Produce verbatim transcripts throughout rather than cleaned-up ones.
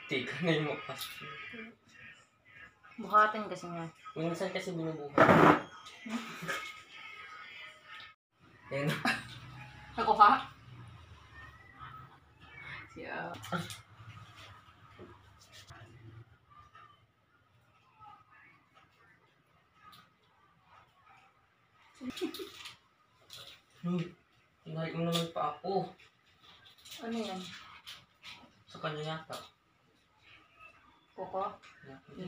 Tika na yung mukha. Buhatin kasi nga. Minsan kasi binubuhat. Yan. Ako ha? Siya. Hmm. Tinahit mo naman pa ako. Ano yan? Sa kanya yata. Koko? Yeah.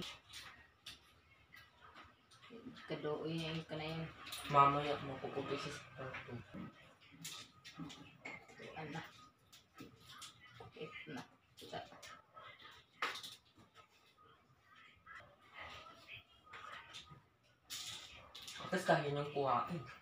Kadoy yan ka na yan. Mamaya makukupi sa sarto. Ano? Ito na. Tapos kaya niyang kuhain.